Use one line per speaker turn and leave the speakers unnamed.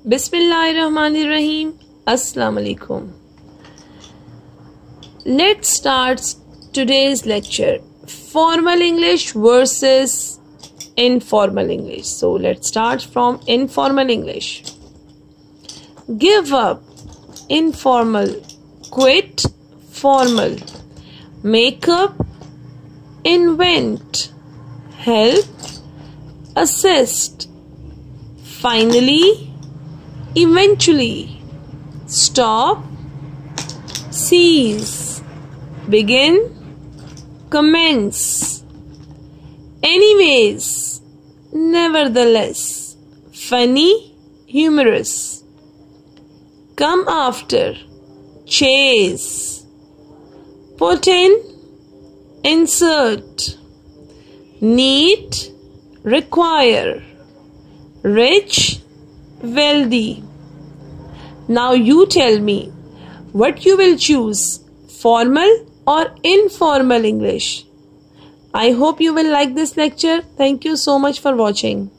Bismillahirrahmanirrahim. Assalamu alaikum. Let's start today's lecture. Formal English versus informal English. So let's start from informal English. Give up, informal. Quit, formal. Make up, invent. Help, assist. Finally, eventually. Stop, cease. Begin, commence. Anyways, nevertheless. Funny, humorous. Come after, chase. Put in, insert. Need, require. Rich, wealthy. Now you tell me what you will choose, formal or informal English. I hope you will like this lecture. Thank you so much for watching.